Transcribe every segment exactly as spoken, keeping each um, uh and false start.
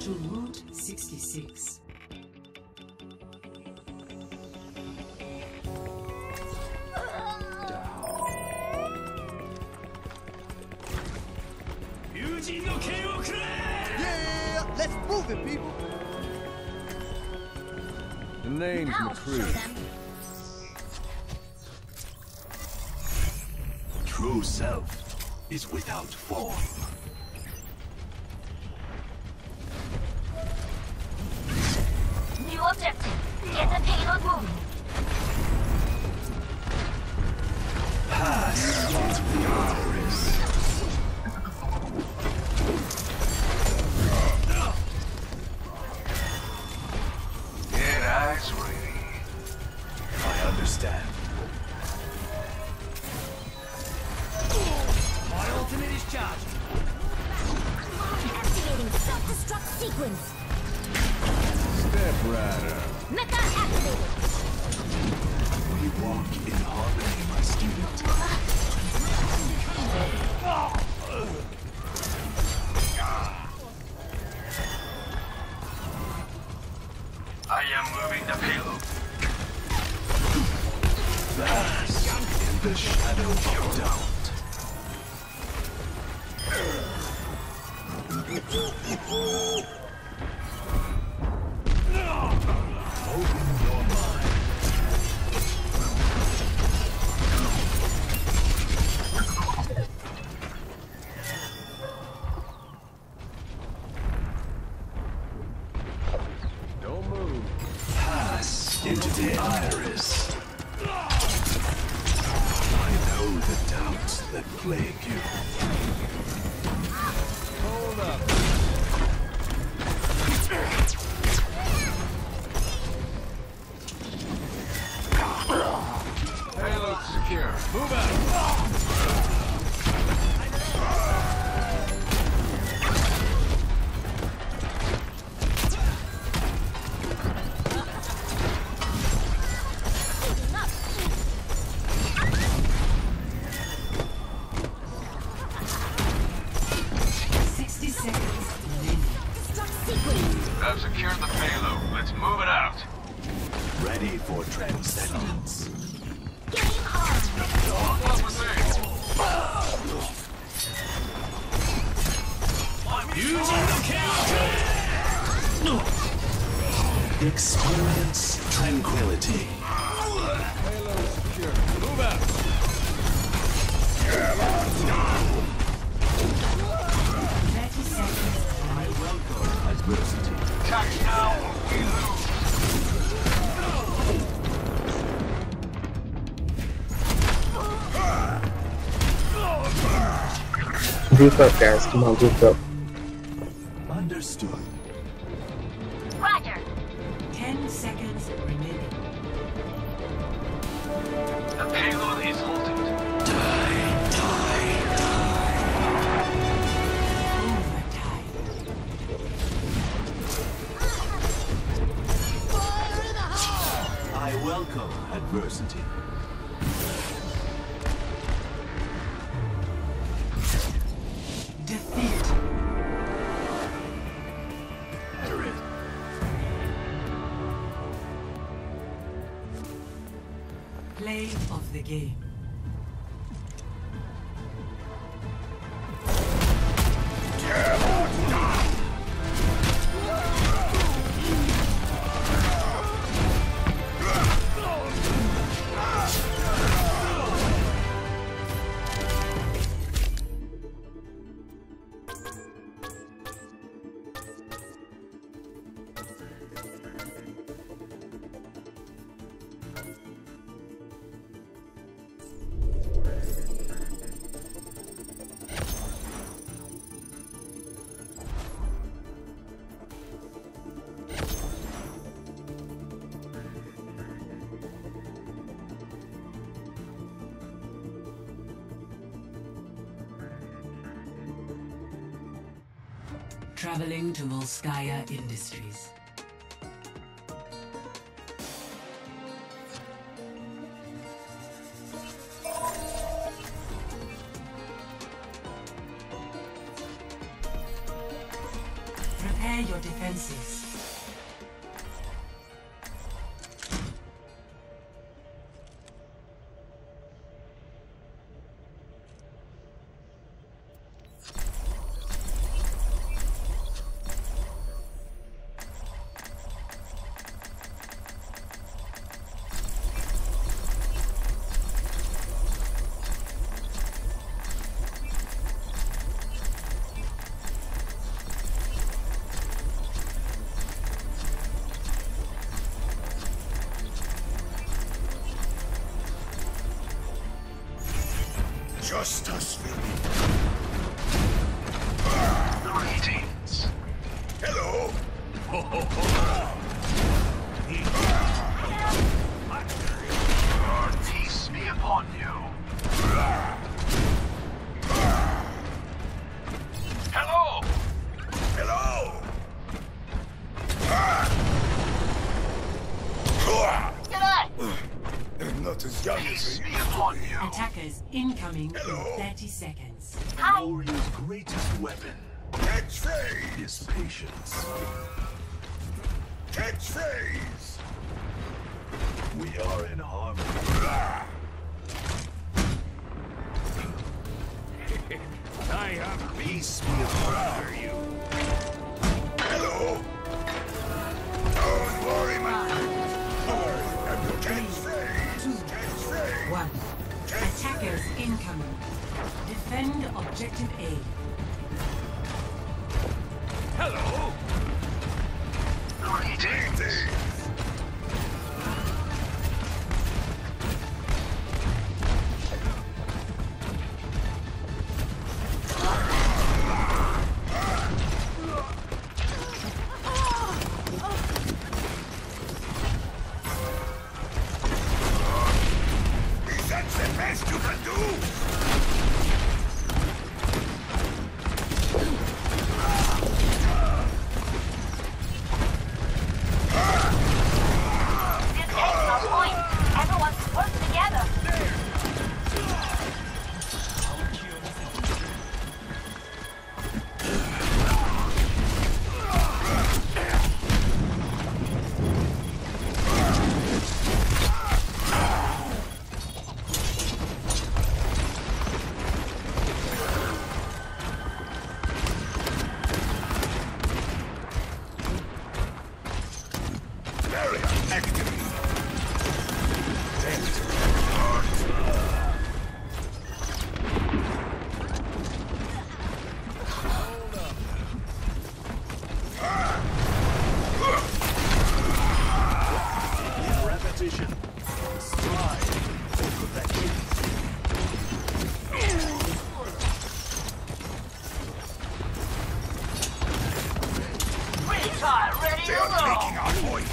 to Route sixty-six. Yeah, let's move it, people. The name's McCree. True self is without form. New objective. Get the payload moving. Pass into the iris. Get eyes ready. I understand. My ultimate is charged. Activating self-destruct sequence. Step Rider. Mecha activated. We walk in harmony, my student. I am moving the payload. Bask in the shadow of doubt. Open your mind. Don't move. Pass into the iris. I know the doubts that plague you. Hold up. Payload secure. Move out. sixty seconds remaining. Self-destruct sequence. I've secured the payload. Let's move it out. Ready for transcendence. Game on. What was this? Experience tranquility. Payload secure. Move out. thirty seconds. I welcome adversity. Attack now or we lose. Group up, guys. Come on, group up. Understood. Roger. ten seconds remaining. The payload is halted. Die, die, Overtime. die. I welcome adversity. Defeat. Aerith. Play of the game. Traveling to Volskaya Industries. Prepare your defenses. Justice will be. Greetings. Hello. Ho, ho, ho. Peace be upon you. Hello. Hello. G'day! Not as young as me. Peace be upon you. Attackers incoming Hello. in thirty seconds. Hi! Warrior's greatest weapon. Catchphrase is patience. Catchphrase. We are in harmony. I have peace be upon you. Hello. Don't worry, my friend. I am your catchphrase. Catchphrase. One. Attackers incoming. Defend objective A. Hello. Greetings. Is that the best you can do? This takes no point. Everyone work together. Barrier activate. Repetition. Slide. Perfection. Retire, ready They to are roll. taking our point.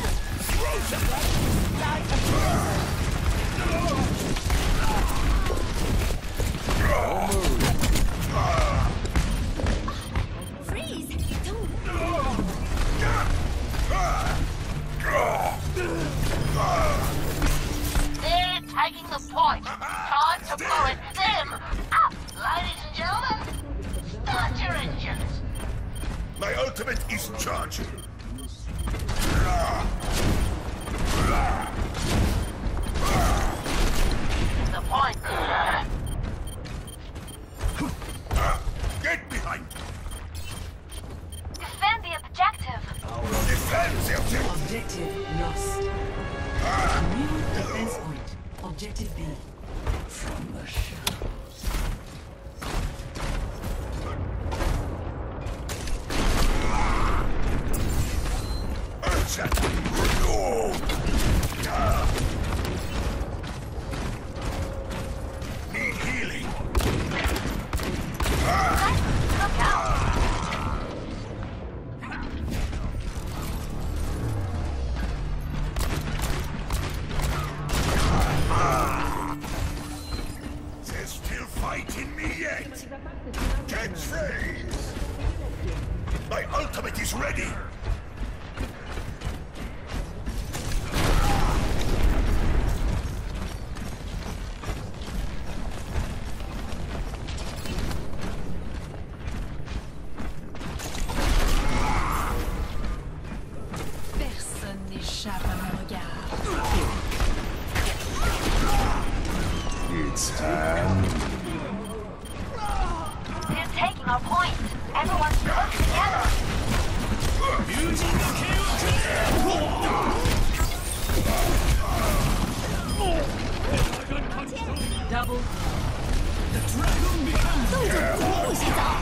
Freeze! They're taking the point. Time to blow it. Them up, ladies and gentlemen. Start your engines. My ultimate is charging. The point. Get behind. Defend the objective. Defend the objective. Objective lost. New defense point. Objective B. From the shadows. Urgent. No. Need healing. Look out. They're still fighting me yet. Catchphrase. My ultimate is ready. It's time. They're taking our point. Everyone's close together. Double. 对着毒物洗澡。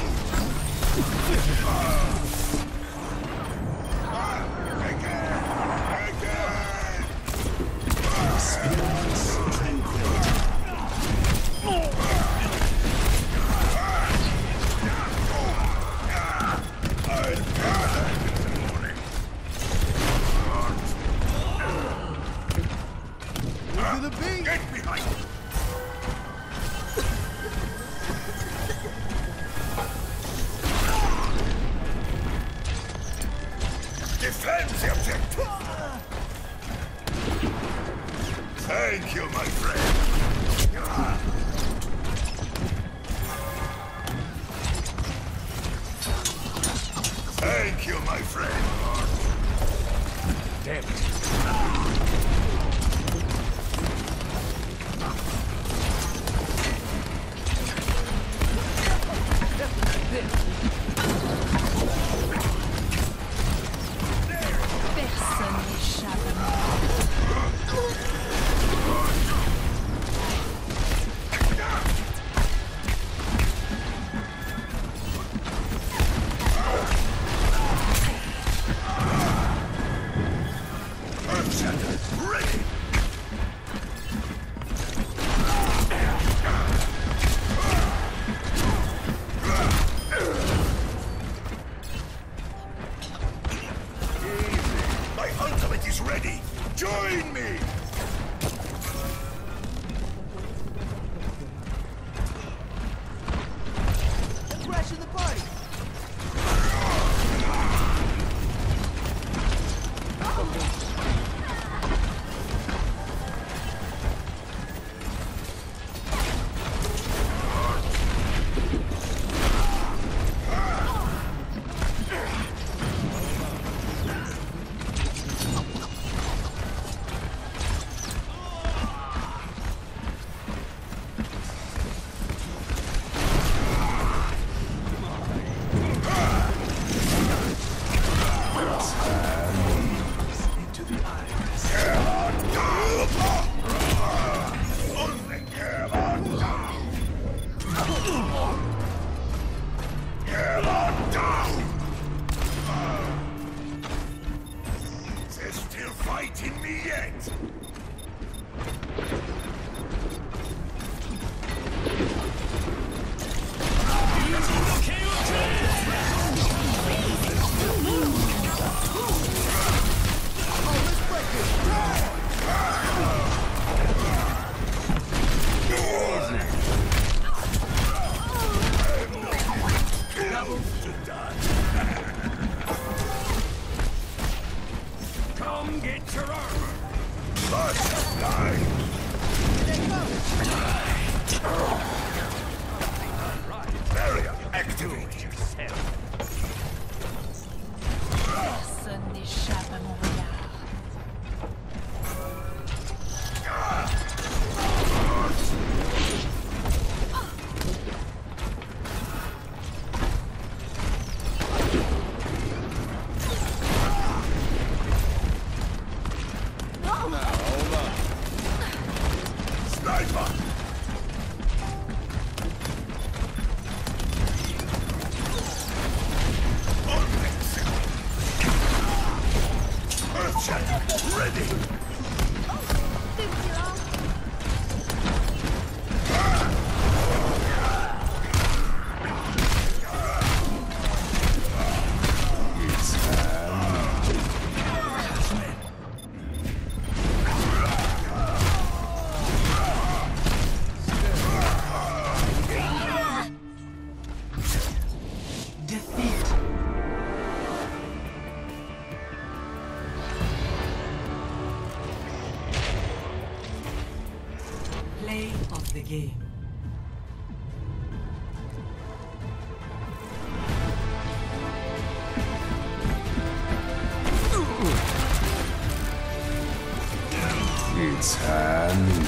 To the beat. Get behind me. Defend the objective. Thank you, my friend. Thank you, my friend. Damn it. Personne n'échappe à moi. Earthshatter, ready. My ultimate is ready. Join me. Let's ration the party. There's still fight in me yet. Come get your armor. First line. Barrier activated. Personne n'échappe à mon regard. Sniper. Earthshatter, ready. Defeat. Play of the game. It's time.